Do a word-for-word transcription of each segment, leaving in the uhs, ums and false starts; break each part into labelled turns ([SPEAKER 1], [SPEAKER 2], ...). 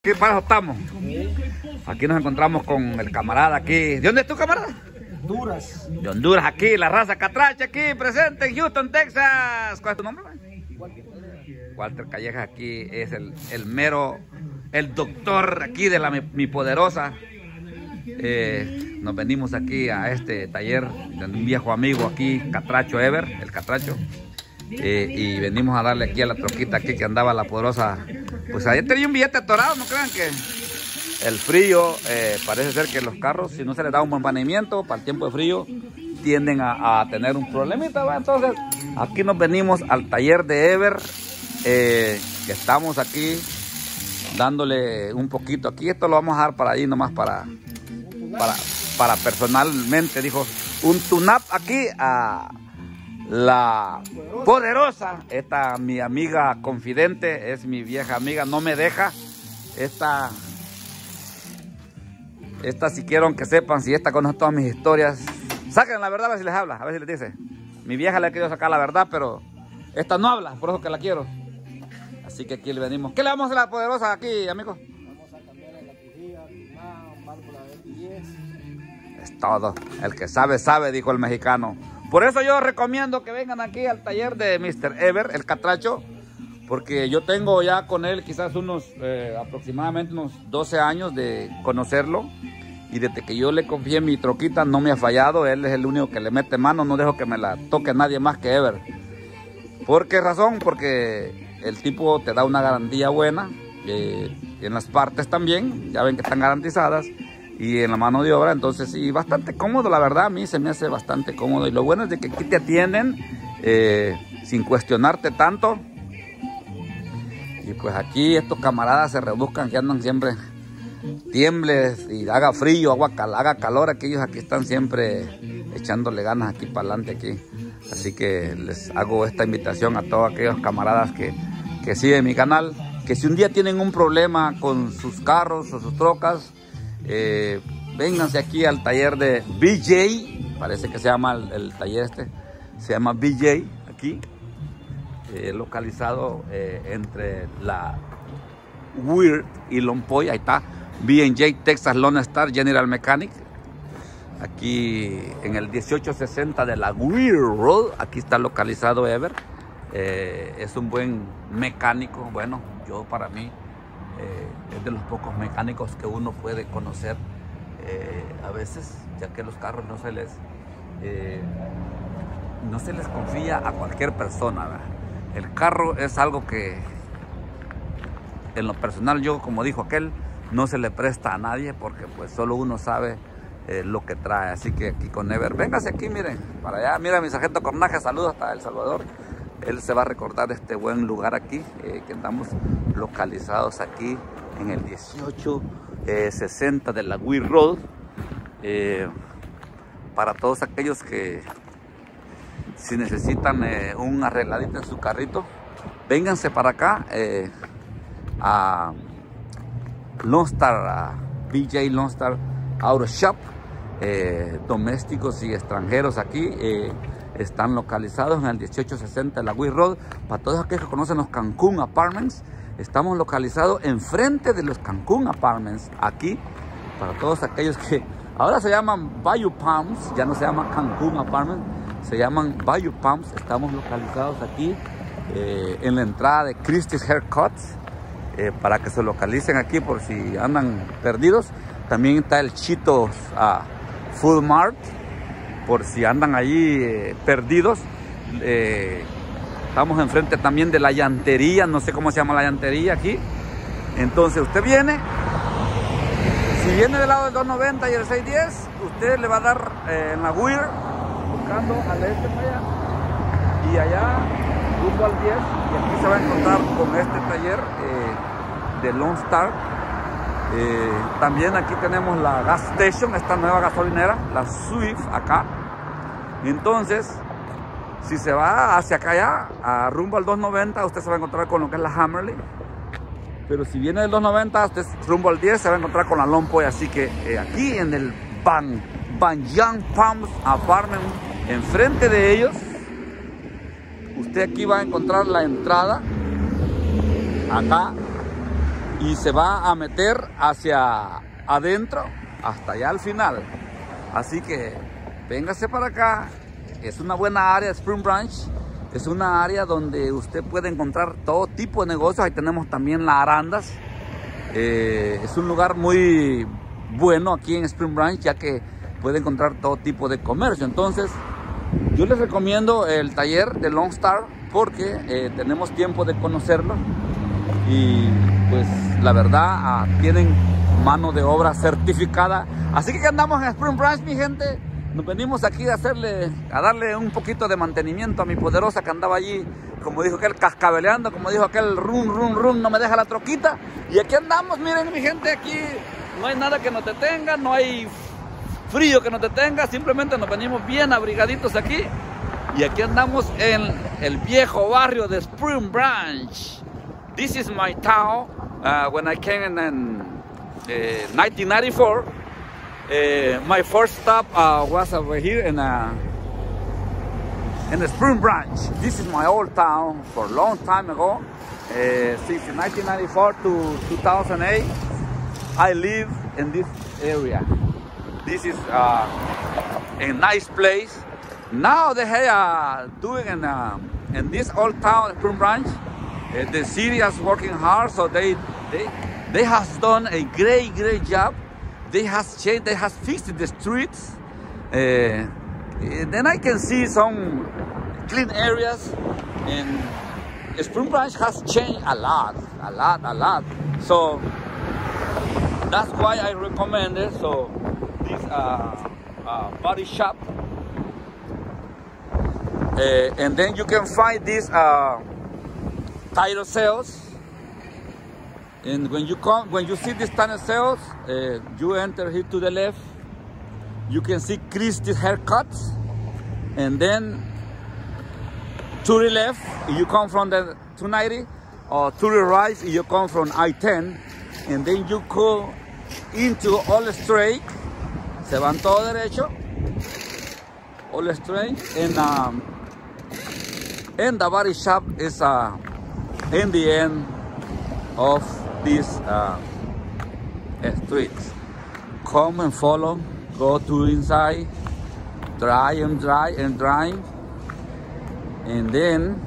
[SPEAKER 1] aquí para eso estamos. Aquí nos encontramos con el camarada aquí. ¿De dónde es tu camarada?
[SPEAKER 2] Honduras.
[SPEAKER 1] De Honduras, aquí, la raza catracha aquí, presente en Houston, Texas. ¿Cuál es tu nombre? Walter Callejas, aquí es el, el mero, el doctor aquí de la mi, mi poderosa. Eh, nos venimos aquí a este taller de un viejo amigo aquí, Catracho Ever, el Catracho. Eh, y venimos a darle aquí a la troquita aquí que andaba la poderosa. Pues ayer tenía un billete atorado, no crean que el frío, eh, parece ser que los carros, si no se les da un buen mantenimiento para el tiempo de frío, tienden a, a tener un problemita, ¿va? Entonces aquí nos venimos al taller de Ever, eh, que estamos aquí dándole un poquito aquí. Esto lo vamos a dar para ahí nomás para para, para personalmente, dijo, un tune-up aquí a la poderosa. Esta mi amiga confidente, es mi vieja amiga, no me deja. Esta, esta si quiero que sepan, si esta conoce todas mis historias, saquen la verdad a ver si les habla, a ver si les dice. Mi vieja le ha querido sacar la verdad, pero esta no habla, por eso que la quiero. Así que aquí le venimos. ¿Qué le vamos a hacer a la poderosa aquí, amigos?
[SPEAKER 2] Vamos a cambiarle la bujía, una válvula de diez.
[SPEAKER 1] Es todo. El que sabe, sabe, dijo el mexicano. Por eso yo recomiendo que vengan aquí al taller de mister Ever, el Catracho, porque yo tengo ya con él quizás unos eh, aproximadamente unos doce años de conocerlo, y desde que yo le confié mi troquita no me ha fallado. Él es el único que le mete mano, no dejo que me la toque nadie más que Ever. ¿Por qué razón? Porque el tipo te da una garantía buena, eh, en las partes también, ya ven que están garantizadas, y en la mano de obra. Entonces sí, bastante cómodo, la verdad, a mí se me hace bastante cómodo. Y lo bueno es de que aquí te atienden eh, sin cuestionarte tanto. Y pues aquí estos camaradas se rebuscan, que andan siempre tiembles y haga frío, agua, haga calor, aquellos aquí están siempre echándole ganas aquí para adelante aquí. Así que les hago esta invitación a todos aquellos camaradas que, que siguen mi canal, que si un día tienen un problema con sus carros o sus trocas, eh, vénganse aquí al taller de B J, parece que se llama el, el taller este, se llama B J aquí, eh, localizado eh, entre la Weir y Lompoy. Ahí está, B and J Texas Lone Star General Mechanic, aquí en el dieciocho sesenta de la Weir Road. Aquí está localizado Ever. Eh, es un buen mecánico. Bueno, yo para mí eh, es de los pocos mecánicos que uno puede conocer eh, a veces, ya que los carros no se les eh, no se les confía a cualquier persona, ¿verdad? El carro es algo que en lo personal, yo, como dijo aquel, no se le presta a nadie, porque pues solo uno sabe eh, lo que trae. Así que aquí con Ever, véngase aquí, miren, para allá. Mira, mi sargento Cornaje, saludos hasta El Salvador. Él se va a recordar de este buen lugar aquí, eh, que estamos localizados aquí en el dieciocho sesenta de la Weir Road. Eh, para todos aquellos que si necesitan eh, un arregladito en su carrito, vénganse para acá eh, a Lone Star, a B J Lone Star Auto Shop. Eh, domésticos y extranjeros aquí eh, están localizados en el dieciocho sesenta de la Weir Road. Para todos aquellos que conocen los Cancún Apartments, estamos localizados enfrente de los Cancún Apartments aquí. Para todos aquellos que ahora se llaman Bayou Palms, ya no se llaman Cancún Apartments, se llaman Bayou Palms. Estamos localizados aquí eh, en la entrada de Christie's Haircuts, eh, para que se localicen aquí por si andan perdidos. También está el Chitos uh, Food Mart, por si andan allí eh, perdidos. Eh, estamos enfrente también de la llantería, no sé cómo se llama la llantería aquí. Entonces usted viene, si viene del lado del doscientos noventa y el seiscientos diez, usted le va a dar eh, en la Weir, buscando al este para allá, y allá rumbo al diez, y aquí se va a encontrar con este taller eh, de Lone Star. Eh, también aquí tenemos la gas station, esta nueva gasolinera, la Swift acá. Entonces, si se va hacia acá allá, a rumbo al doscientos noventa, usted se va a encontrar con lo que es la Hammerly. Pero si viene del doscientos noventa, usted rumbo al diez se va a encontrar con la Lompoy. Así que eh, aquí en el Ban, Banyan Palms Apartment, enfrente de ellos, usted aquí va a encontrar la entrada acá. y se va a meter hacia adentro hasta allá al final. Así que véngase para acá. Es una buena área, Spring Branch. Es una área donde usted puede encontrar todo tipo de negocios. Ahí tenemos también las arandas. Eh, es un lugar muy bueno aquí en Spring Branch, ya que puede encontrar todo tipo de comercio. Entonces yo les recomiendo el taller de Lone Star porque eh, tenemos tiempo de conocerlo y pues la verdad ah, tienen mano de obra certificada. Así que andamos en Spring Branch, mi gente. Nos venimos aquí a hacerle, a darle un poquito de mantenimiento a mi poderosa que andaba allí, como dijo aquel, cascabeleando, como dijo aquel, run, run, run, no me deja la troquita. Y aquí andamos, miren mi gente, aquí no hay nada que nos detenga, no hay frío que nos detenga, simplemente nos venimos bien abrigaditos aquí. Y aquí andamos en el viejo barrio de Spring Branch. This is my town. Uh, when I came in, in uh, nineteen ninety-four, uh, my first stop uh, was over here in uh, in the Spring Branch. This is my old town for a long time ago. Uh, since nineteen ninety-four to two thousand eight, I live in this area. This is uh, a nice place. Now they are uh, doing in, uh, in this old town, Spring Branch. Uh, the city is working hard, so they they they has done a great great job. They has changed, they has fixed the streets. Uh, then I can see some clean areas, and Spring Branch has changed a lot, a lot, a lot. So that's why I recommend it. So this uh, uh, body shop, uh, and then you can find this. Uh, tire sales, and when you come, when you see this tire sales, uh, you enter here to the left. You can see Christie's haircuts, and then to the left, you come from the two ninety, or to the right, you come from I ten, and then you go into all straight. Se van todo derecho, all straight, and um, and the body shop is uh, in the end of this uh, street. Come and follow, go to inside, dry and dry and dry, and then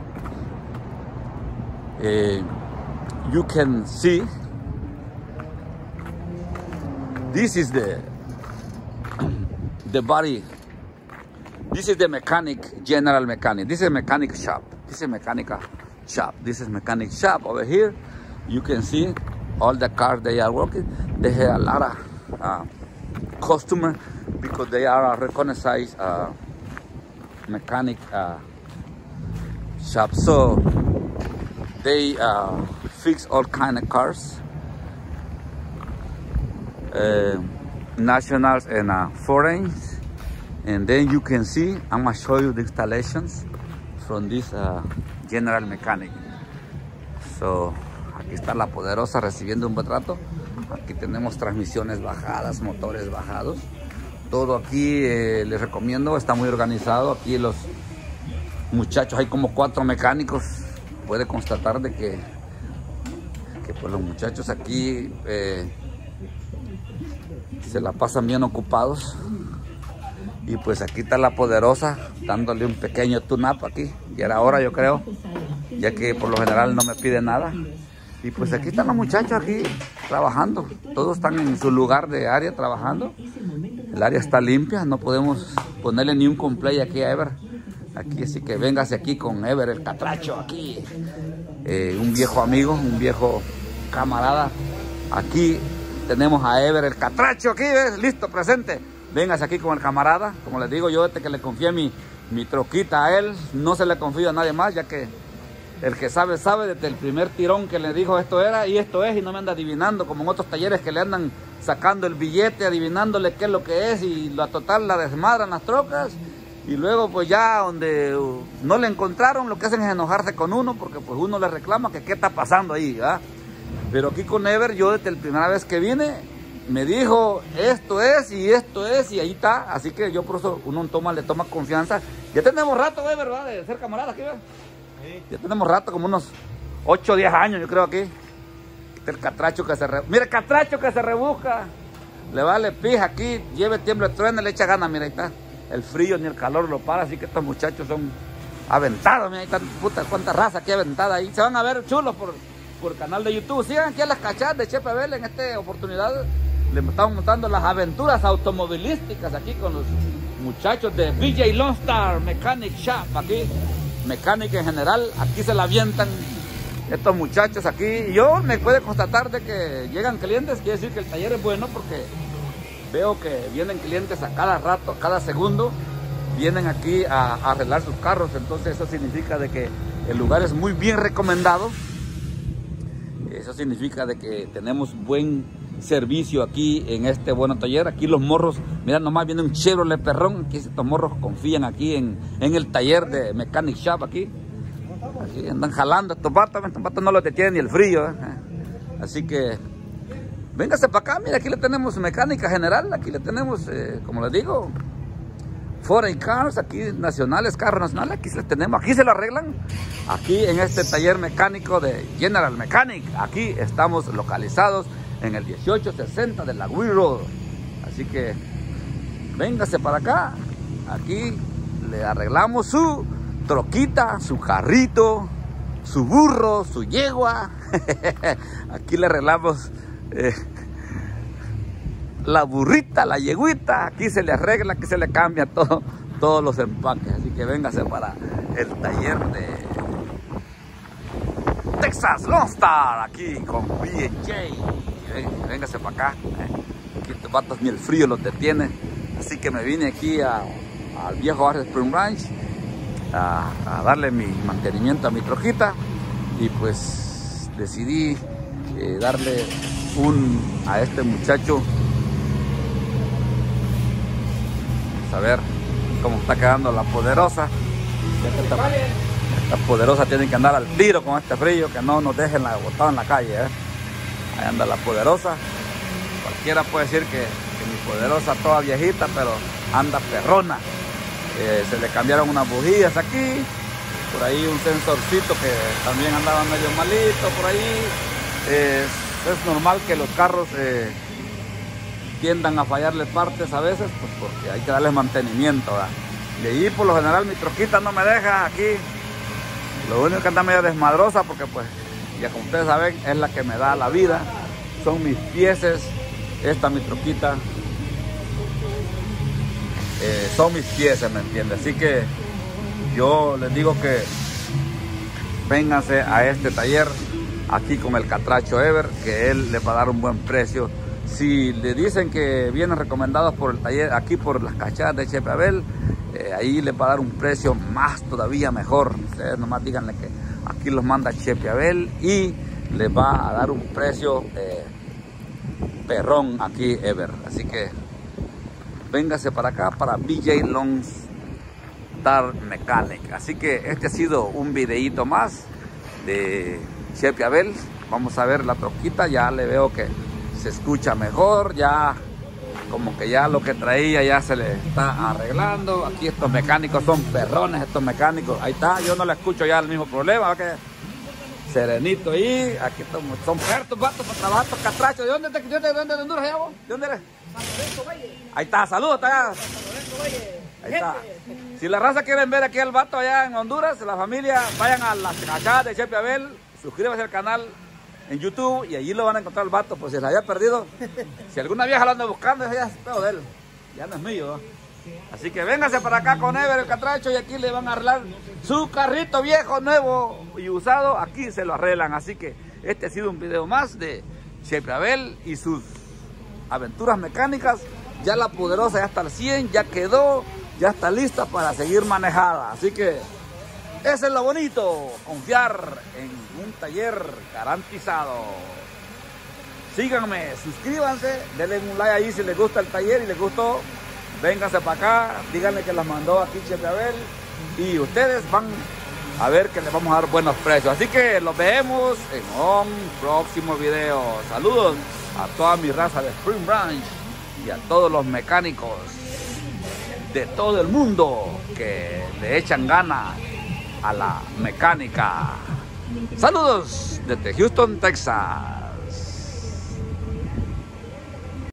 [SPEAKER 1] uh, you can see this is the the body. This is the mechanic, general mechanic. This is a mechanic shop. This is a mechanical shop. This is mechanic shop over here. You can see all the cars they are working. They have a lot of uh, customers because they are a recognized uh, mechanic uh, shop. So they uh, fix all kind of cars, uh, nationals and uh, foreigns. And then you can see, I'm gonna show you the installations from this uh, general mechanic. So, aquí está la poderosa recibiendo un buen rato. Aquí tenemos transmisiones bajadas, motores bajados. Todo aquí eh, les recomiendo, está muy organizado. Aquí los muchachos, hay como cuatro mecánicos. Puede constatar de que, que pues los muchachos aquí eh, se la pasan bien ocupados. Y pues aquí está la poderosa dándole un pequeño tune-up aquí. Ya era hora, yo creo, ya que por lo general no me pide nada. Y pues aquí están los muchachos aquí trabajando. Todos están en su lugar de área trabajando. El área está limpia, no podemos ponerle ni un complay aquí a Ever. Aquí, así que véngase aquí con Ever, el catracho aquí. Eh, un viejo amigo, un viejo camarada. Aquí tenemos a Ever, el catracho aquí, ¿ves? Listo, presente. Véngase aquí con el camarada. Como les digo, yo este que le confié mi, mi troquita a él, no se le confío a nadie más, ya que el que sabe, sabe desde el primer tirón que le dijo esto era y esto es, y no me anda adivinando, como en otros talleres que le andan sacando el billete, adivinándole qué es lo que es, y la total la desmadran las trocas, y luego pues ya donde no le encontraron, lo que hacen es enojarse con uno, porque pues uno le reclama que qué está pasando ahí, ¿verdad? Pero aquí con Ever, yo desde la primera vez que vine, me dijo, esto es, y esto es, y ahí está. Así que yo por eso uno toma, le toma confianza. Ya tenemos rato, ¿eh? ¿Verdad? De ser camaradas aquí, ¿verdad? Sí. Ya tenemos rato, como unos ocho o diez años, yo creo, aquí. Este el catracho que se re... Mira el catracho que se rebusca. Le vale pija aquí, lleve tiemble, truene, le echa ganas, mira, ahí está. El frío ni el calor lo para, así que estos muchachos son aventados, mira, ahí están, puta, cuánta raza aquí aventada ahí. Se van a ver chulos por, por el canal de YouTube. Sigan aquí a las cachadas de Chepe Abel. En esta oportunidad le estamos montando las aventuras automovilísticas aquí con los muchachos de B J Lone Star Mechanic Shop. Aquí, mecánica en general, aquí se la avientan estos muchachos aquí. Y yo me puede constatar de que llegan clientes, quiere decir que el taller es bueno, porque veo que vienen clientes a cada rato, a cada segundo, vienen aquí a, a arreglar sus carros. Entonces eso significa de que el lugar es muy bien recomendado. Eso significa de que tenemos buen servicio aquí en este buen taller. Aquí los morros, mira nomás, viene un Chevrolet perrón. Aquí estos morros confían aquí en, en el taller de Mechanic Shop aquí. Aquí andan jalando estos vatos, estos vatos no los detienen ni el frío, ¿eh? Así que véngase para acá. Mira, aquí le tenemos mecánica general, aquí le tenemos, eh, como les digo, foreign cars, aquí nacionales, carros nacionales, aquí se les tenemos, aquí se lo arreglan. Aquí en este taller mecánico de General Mechanic, aquí estamos localizados en el dieciocho sesenta de la Wheel Road. Así que véngase para acá, aquí le arreglamos su troquita, su carrito, su burro, su yegua. Aquí le arreglamos eh, la burrita, la yeguita. Aquí se le arregla, aquí se le cambia todo, todos los empaques. Así que véngase para el taller de Texas Lone Star, aquí con B J. Véngase para acá. Aquí estos vatos ni el frío los detiene. Así que me vine aquí a, al viejo barrio de Spring Branch A, a darle mi mantenimiento a mi trojita, y pues decidí eh, darle un a este muchacho. Vamos a ver cómo está quedando la poderosa. Esta, esta poderosa tiene que andar al tiro con este frío, que no nos dejen la botada en la calle, ¿eh? Ahí anda la poderosa. Cualquiera puede decir que, que mi poderosa toda viejita, pero anda perrona. Eh, se le cambiaron unas bujías aquí, por ahí un sensorcito que también andaba medio malito por ahí. Eh, es normal que los carros eh, tiendan a fallarle partes a veces, pues porque hay que darles mantenimiento, ¿verdad? Y ahí por lo general mi troquita no me deja aquí. Lo único que anda medio desmadrosa, porque pues ya como ustedes saben es la que me da la vida, son mis pieces. Esta mi troquita Eh, son mis piezas, ¿me entiendes? Así que yo les digo que vénganse a este taller aquí con el catracho Ever, que él le va a dar un buen precio. Si le dicen que vienen recomendados por el taller aquí por las cachadas de Chepe Abel, eh, ahí le va a dar un precio más todavía mejor. Ustedes nomás díganle que aquí los manda Chepe Abel y les va a dar un precio eh, perrón aquí Ever. Así que véngase para acá, para B J Lone Star Mechanic. Así que este ha sido un videíto más de Chepe Abel. Vamos a ver la troquita, ya le veo que se escucha mejor, ya como que ya lo que traía ya se le está arreglando. Aquí estos mecánicos son perrones, estos mecánicos. Ahí está, yo no le escucho ya el mismo problema, ¿va? Que serenito ahí. Aquí estamos, son perros, vatos para trabajar, estos catrachos. ¿De dónde, de, de, de, de Honduras ya vos? ¿De dónde eres? Ahí está, saludos, está. Ahí está. Si la raza quieren ver aquí al vato allá en Honduras, la familia, vayan a las cachadas de Chepe Abel, suscríbanse al canal en YouTube y allí lo van a encontrar el vato, pues si se había perdido. Si alguna vieja lo anda buscando, ese ya es pedo de él, ya no es mío, ¿no? Así que vénganse para acá con Ever el catracho y aquí le van a arreglar su carrito viejo, nuevo y usado, aquí se lo arreglan. Así que este ha sido un video más de Chepe Abel y sus aventuras mecánicas. Ya la poderosa ya está al cien, ya quedó, ya está lista para seguir manejada. Así que eso es lo bonito, confiar en un taller garantizado. Síganme, suscríbanse, denle un like ahí si les gusta el taller y les gustó. Vénganse para acá, díganle que las mandó aquí Chepe Abel y ustedes van a ver que les vamos a dar buenos precios. Así que los vemos en un próximo video. Saludos a toda mi raza de Spring Branch y a todos los mecánicos de todo el mundo que le echan ganas a la mecánica. Saludos desde Houston, Texas.